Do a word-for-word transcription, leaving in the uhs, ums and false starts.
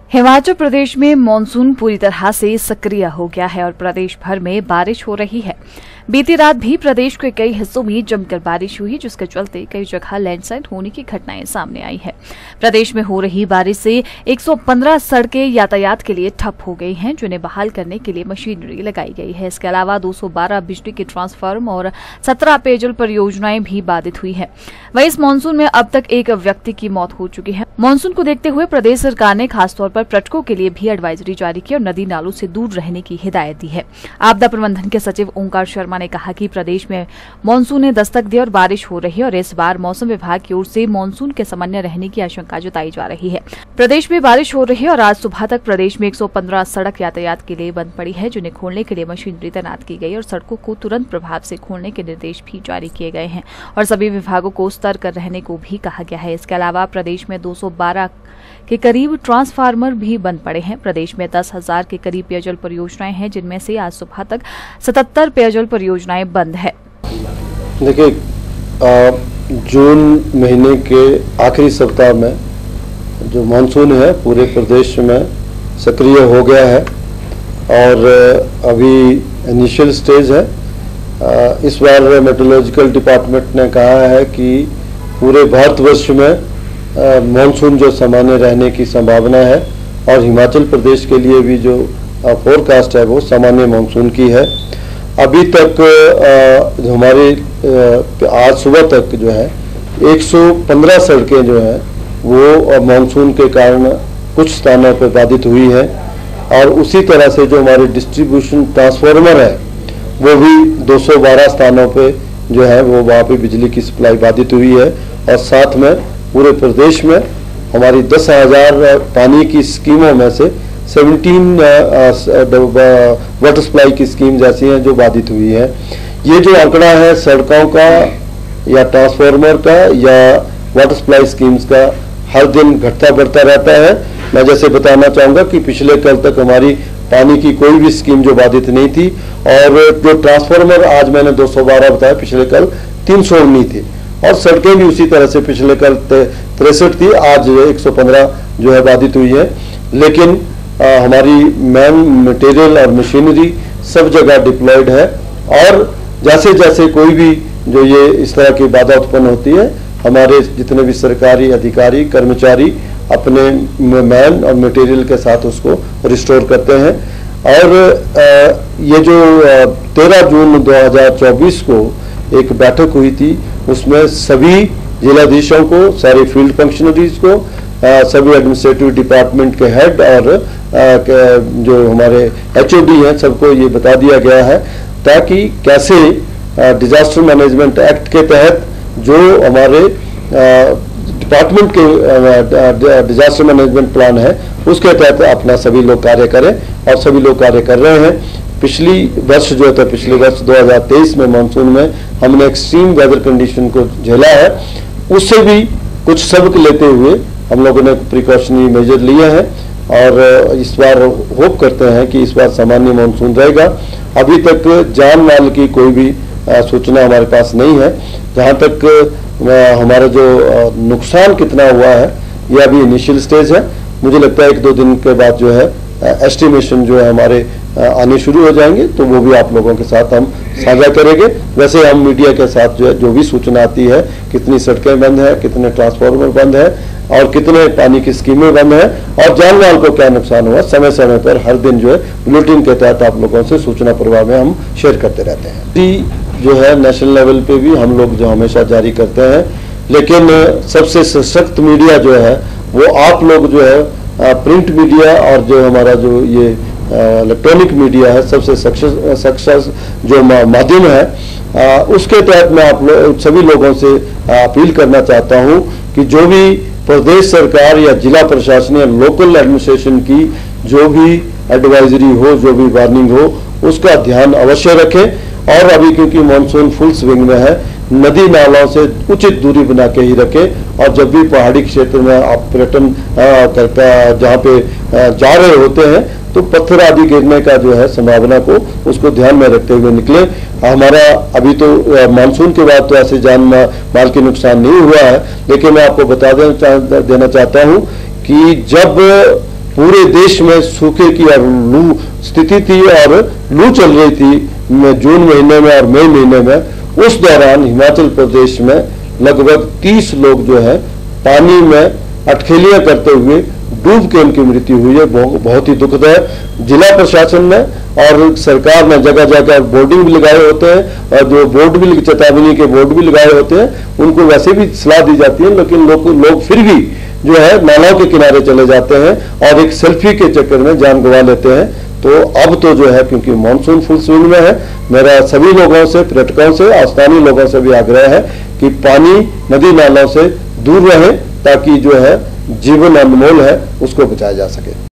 हिमाचल प्रदेश में मानसून पूरी तरह से सक्रिय हो गया है और प्रदेश भर में बारिश हो रही है। बीती रात भी प्रदेश के कई हिस्सों में जमकर बारिश हुई, जिसके चलते कई जगह लैंडस्लाइड होने की घटनाएं सामने आई है। प्रदेश में हो रही बारिश से एक सौ पंद्रह सड़कें यातायात के लिए ठप हो गई हैं, जिन्हें बहाल करने के लिए मशीनरी लगाई गई है। इसके अलावा दो सौ बारह बिजली के ट्रांसफार्म और सत्रह पेयजल परियोजनाएं भी बाधित हुई है। वहीं इस मानसून में अब तक एक व्यक्ति की मौत हो चुकी है। मानसून को देखते हुए प्रदेश सरकार ने खासतौर पर पर्यटकों के लिए भी एडवाइजरी जारी की और नदी नालों से दूर रहने की हिदायत दी है। आपदा प्रबंधन के सचिव ओंकार शर्मा ने कहा कि प्रदेश में मानसून ने दस्तक दी और बारिश हो रही है और इस बार मौसम विभाग की ओर से मानसून के सामान्य रहने की आशंका जताई जा रही है। प्रदेश में बारिश हो रही है और आज सुबह तक प्रदेश में एक सौ पंद्रह सड़क यातायात के लिए बंद पड़ी है, जिन्हें खोलने के लिए मशीनरी तैनात की गई और सड़कों को तुरंत प्रभाव से खोलने के निर्देश भी जारी किए गए हैं और सभी विभागों को सतर्क रहने को भी कहा गया है। इसके अलावा प्रदेश में दो सौ बारह के करीब ट्रांसफार्मर भी बंद पड़े हैं। प्रदेश में दस हजार के करीब पेयजल परियोजनाएं हैं, जिनमें से आज सुबह तक सतहत्तर पेयजल परियोजनाएं बंद है। देखिए, जून महीने के आखिरी सप्ताह में जो मानसून है पूरे प्रदेश में सक्रिय हो गया है और अभी इनिशियल स्टेज है। इस बार मेट्रोलॉजिकल डिपार्टमेंट ने कहा है कि पूरे भारतवर्ष में मानसून जो सामान्य रहने की संभावना है और हिमाचल प्रदेश के लिए भी जो फोरकास्ट है वो सामान्य मानसून की है। अभी तक आ, हमारे आज सुबह तक जो है एक सौ पंद्रह सड़कें जो हैं वो मानसून के कारण कुछ स्थानों पर बाधित हुई हैं और उसी तरह से जो हमारे डिस्ट्रीब्यूशन ट्रांसफार्मर है वो भी दो सौ बारह स्थानों पे जो है वो वहाँ पे बिजली की सप्लाई बाधित हुई है और साथ में पूरे प्रदेश में हमारी दस हजार पानी की स्कीमों में से सत्रह वाटर सप्लाई की स्कीम जैसी हैं जो बाधित हुई है। ये जो आंकड़ा है सड़कों का या ट्रांसफार्मर का या वाटर सप्लाई स्कीम्स का हर दिन घटता बढ़ता रहता है। मैं जैसे बताना चाहूँगा कि पिछले कल तक हमारी पानी की कोई भी स्कीम जो बाधित नहीं थी और जो ट्रांसफार्मर आज मैंने दो सौ बारह बताया, पिछले कल तीन सौ उन्नीस थी और सड़कें भी उसी तरह से पिछले कल तिरसठ थी, आज एक सौ पंद्रह जो है बाधित हुई है। लेकिन आ, हमारी मैन मटेरियल और मशीनरी सब जगह डिप्लॉयड है और जैसे जैसे कोई भी जो ये इस तरह की बाधा उत्पन्न होती है, हमारे जितने भी सरकारी अधिकारी कर्मचारी अपने मैन और मटेरियल के साथ उसको रिस्टोर करते हैं। और आ, ये जो तेरह जून दो हजार चौबीस को एक बैठक हुई थी, उसमें सभी जिलाधीशों को, सारे फील्ड फंक्शनरीज को, आ, सभी एडमिनिस्ट्रेटिव डिपार्टमेंट के हेड और आ, के जो हमारे एचओडी हैं सबको ये बता दिया गया है ताकि कैसे डिजास्टर मैनेजमेंट एक्ट के तहत जो हमारे डिपार्टमेंट के डिजास्टर मैनेजमेंट प्लान है उसके तहत अपना सभी लोग कार्य करें और सभी लोग कार्य कर रहे हैं। पिछली वर्ष जो था पिछले वर्ष दो हज़ार तेईस में मानसून में हमने एक्सट्रीम वेदर कंडीशन को झेला है, उससे भी कुछ सबक लेते हुए हम लोगों ने प्रिकॉशनरी मेजर लिए हैं और इस बार होप करते हैं कि इस बार सामान्य मानसून रहेगा। अभी तक जान माल की कोई भी सूचना हमारे पास नहीं है। जहाँ तक हमारा जो नुकसान कितना हुआ है यह अभी इनिशियल स्टेज है। मुझे लगता है एक दो दिन के बाद जो है एस्टिमेशन जो है हमारे आने शुरू हो जाएंगे, तो वो भी आप लोगों के साथ हम साझा करेंगे। वैसे हम मीडिया के साथ जो है जो भी सूचना आती है, कितनी सड़कें बंद है, कितने ट्रांसफार्मर बंद है और कितने पानी की स्कीमें बंद है और जान माल को क्या नुकसान हुआ, समय समय पर हर दिन जो है बुलेटिन के तहत आप लोगों से सूचना प्रवाह में हम शेयर करते रहते हैं। जो है नेशनल लेवल पे भी हम लोग जो हमेशा जारी करते हैं, लेकिन सबसे सशक्त मीडिया जो है वो आप लोग जो है प्रिंट मीडिया और जो हमारा जो ये इलेक्ट्रॉनिक मीडिया है, सबसे सक्सेस जो माध्यम है, आ, उसके तहत मैं आप लो, सभी लोगों से अपील करना चाहता हूं कि जो भी प्रदेश सरकार या जिला प्रशासन या लोकल एडमिनिस्ट्रेशन की जो भी एडवाइजरी हो, जो भी वार्निंग हो, उसका ध्यान अवश्य रखें। और अभी क्योंकि मानसून फुल स्विंग में है, नदी नालों से उचित दूरी बना के ही रखें और जब भी पहाड़ी क्षेत्र में आप पर्यटन करता जहाँ पे जा रहे होते हैं तो पत्थर आदि गिरने का जो है संभावना को उसको ध्यान में रखते हुए निकले। हमारा अभी तो मानसून के बाद तो ऐसे जान माल के नुकसान नहीं हुआ है, लेकिन मैं आपको बता देना चाहता हूँ कि जब पूरे देश में सूखे की और लू स्थिति थी और लू चल रही थी जून महीने में और मई महीने में, उस दौरान हिमाचल प्रदेश में लगभग तीस लोग जो है पानी में अटखेलियां करते हुए डूब के उनकी मृत्यु हुई है। बहुत ही दुखद है। जिला प्रशासन ने और सरकार ने जगह जगह बोर्डिंग भी लगाए होते हैं और जो बोर्ड भी चेतावनी के बोर्ड भी लगाए होते हैं, उनको वैसे भी सलाह दी जाती है, लेकिन लोग लोग फिर भी जो है नालों के किनारे चले जाते हैं और एक सेल्फी के चक्कर में जान गंवा लेते हैं। तो अब तो जो है क्योंकि मानसून फुल स्विंग में है, मेरा सभी लोगों से, पर्यटकों से और स्थानीय लोगों से भी आग्रह है कि पानी नदी नालों से दूर रहें ताकि जो है जीवन अनमोल है उसको बचाया जा सके।